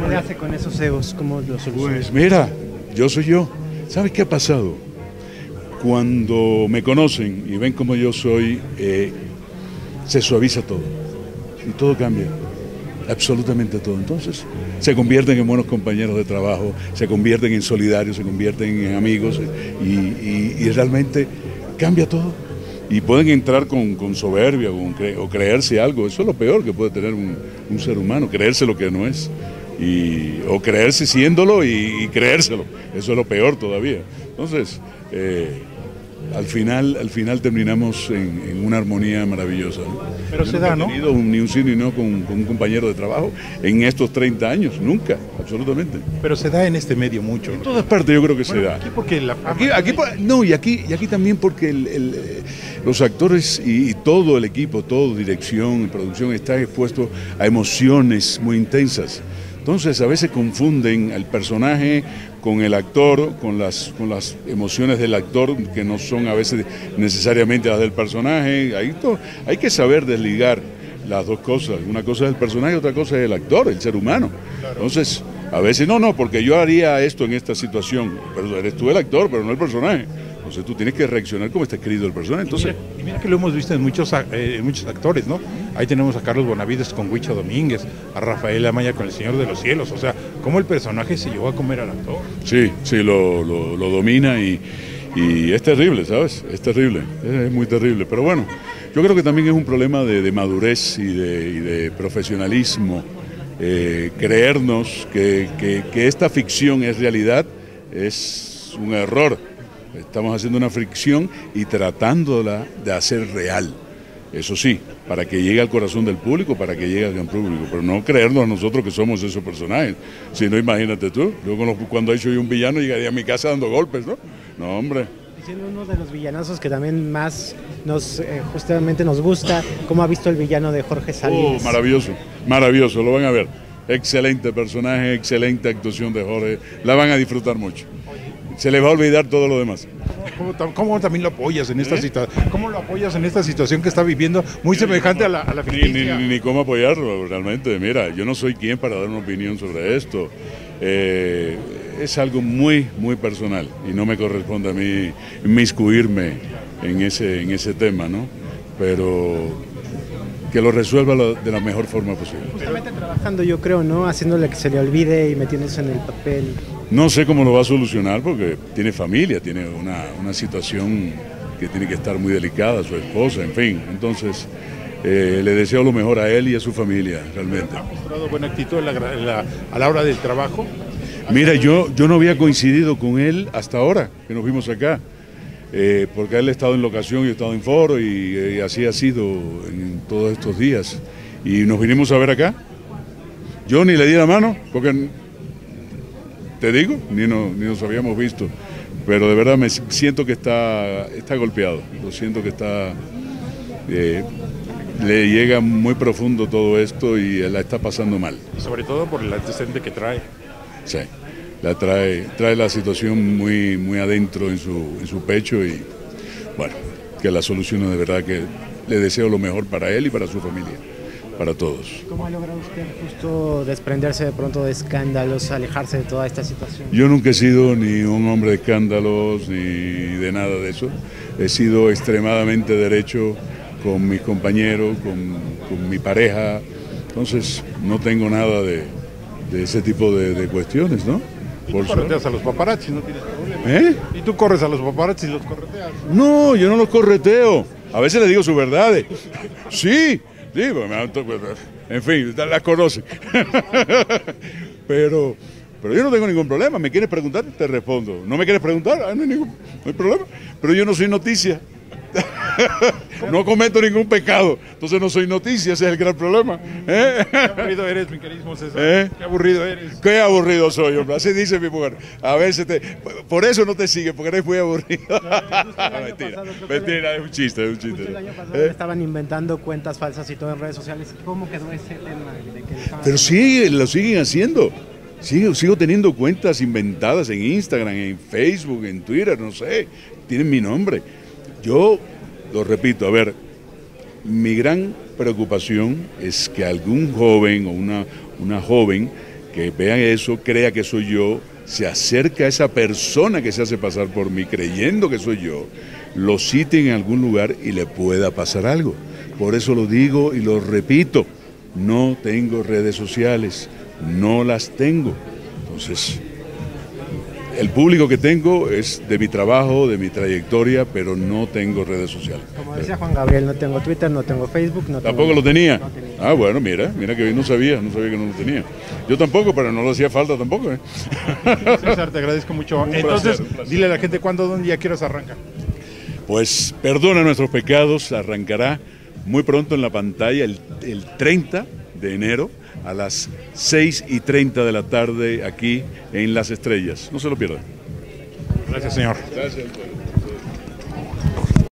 ¿Qué hace con esos egos? ¿Cómo los soluciona? Pues mira, yo soy yo. ¿Sabes qué ha pasado? Cuando me conocen y ven cómo yo soy, se suaviza todo y todo cambia, absolutamente todo. Entonces se convierten en buenos compañeros de trabajo, se convierten en solidarios, se convierten en amigos y realmente cambia todo. Y pueden entrar con soberbia o creerse algo. Eso es lo peor que puede tener un ser humano, creerse lo que no es. O creerse siéndolo y creérselo. Eso es lo peor todavía. Entonces, al final terminamos en una armonía maravillosa, ¿no? Pero se da, ¿no? No he tenido ni un sí ni no con un compañero de trabajo en estos 30 años, nunca, absolutamente. Pero se da en este medio mucho. En todas partes yo creo que se da. Aquí porque la fama... Aquí también porque los actores y todo el equipo, todo dirección y producción está expuesto a emociones muy intensas. Entonces a veces confunden al personaje con el actor, con las emociones del actor que no son a veces necesariamente las del personaje. Hay que saber desligar las dos cosas. Una cosa es el personaje, otra cosa es el actor, el ser humano. Entonces, a veces no, porque yo haría esto en esta situación, pero eres tú el actor, pero no el personaje. Entonces tú tienes que reaccionar como está escrito el personaje. Entonces, y mira que lo hemos visto en muchos actores, ¿no? Ahí tenemos a Carlos Bonavides con Huicho Domínguez, a Rafael Amaya con El Señor de los Cielos. O sea, cómo el personaje se llevó a comer al actor. Sí, lo domina y es terrible, ¿sabes? Es terrible, es muy terrible. Pero bueno, yo creo que también es un problema de madurez y de profesionalismo. Creernos que esta ficción es realidad es un error. Estamos haciendo una ficción y tratándola de hacer real. Eso sí, para que llegue al corazón del público, para que llegue al gran público, pero no creernos a nosotros que somos esos personajes. Si no, imagínate tú, yo cuando he hecho yo un villano llegaría a mi casa dando golpes, ¿no? No, hombre. Siendo uno de los villanazos que también más justamente nos gusta, ¿cómo ha visto el villano de Jorge Salinas? Maravilloso, lo van a ver. Excelente personaje, excelente actuación de Jorge, la van a disfrutar mucho. Se les va a olvidar todo lo demás. ¿Cómo también lo apoyas en esta situación? ¿Cómo lo apoyas en esta situación que está viviendo muy semejante a la ficticia? Ni cómo apoyarlo, realmente. Mira, yo no soy quien para dar una opinión sobre esto. Es algo muy, muy personal y no me corresponde a mí inmiscuirme en ese tema, ¿no? Pero que lo resuelva de la mejor forma posible. Justamente trabajando, yo creo, ¿no? Haciéndole que se le olvide y metiéndose en el papel. No sé cómo lo va a solucionar porque tiene familia, tiene una situación que tiene que estar muy delicada, su esposa, en fin. Entonces, le deseo lo mejor a él y a su familia, realmente. ¿Ha mostrado buena actitud a la hora del trabajo? Mira, yo no había coincidido con él hasta ahora, que nos vimos acá, porque él ha estado en locación y yo he estado en foro y así ha sido en todos estos días. Y nos vinimos a ver acá. Yo ni le di la mano, porque... Te digo, ni nos habíamos visto, pero de verdad me siento que está golpeado, lo siento que le llega muy profundo todo esto y la está pasando mal. Y sobre todo por el antecedente que trae. Sí, trae la situación muy, muy adentro en su pecho y bueno, que la solucione de verdad, que le deseo lo mejor para él y para su familia. Para todos. ¿Cómo ha logrado usted justo desprenderse de pronto de escándalos, alejarse de toda esta situación? Yo nunca he sido ni un hombre de escándalos ni de nada de eso. He sido extremadamente derecho con mis compañeros, con mi pareja. Entonces no tengo nada de ese tipo de cuestiones, ¿no? ¿Y tú correteas a los paparazzi? No tienes problema. ¿Y tú corres a los paparazzi y los correteas? No, yo no los correteo. A veces les digo sus verdades. Sí. Sí, en fin, las conoce. Pero yo no tengo ningún problema. ¿Me quieres preguntar? Te respondo. ¿No me quieres preguntar? No hay problema. Pero yo no soy noticia. No cometo ningún pecado. Entonces no soy noticia, ese es el gran problema. Qué aburrido eres, mi queridísimo César. Qué aburrido eres. Qué aburrido soy, hombre. Así dice mi mujer. A veces por eso no te sigue, porque eres muy aburrido. Mentira, es un chiste. El año pasado estaban inventando cuentas falsas y todo en redes sociales. ¿Cómo quedó ese tema? Pero lo siguen haciendo. Sigo teniendo cuentas inventadas en Instagram, en Facebook, en Twitter, no sé. Tienen mi nombre. Yo lo repito, a ver, mi gran preocupación es que algún joven o una joven que vean eso, crea que soy yo, se acerca a esa persona que se hace pasar por mí creyendo que soy yo, lo citen en algún lugar y le pueda pasar algo. Por eso lo digo y lo repito, no tengo redes sociales, no las tengo. Entonces, el público que tengo es de mi trabajo, de mi trayectoria, pero no tengo redes sociales. Como decía Juan Gabriel, no tengo Twitter, no tengo Facebook, no tengo... ¿Tampoco lo tenía? No tenía. Ah, bueno, mira que hoy no sabía que no lo tenía. Yo tampoco, pero no lo hacía falta tampoco. César, te agradezco mucho. Entonces, un placer. dile a la gente cuándo, dónde y a qué horas arranca. Pues perdona nuestros pecados, arrancará muy pronto en la pantalla el 30 de enero a las 6:30 de la tarde aquí en Las Estrellas. No se lo pierdan. Gracias, señor. Gracias.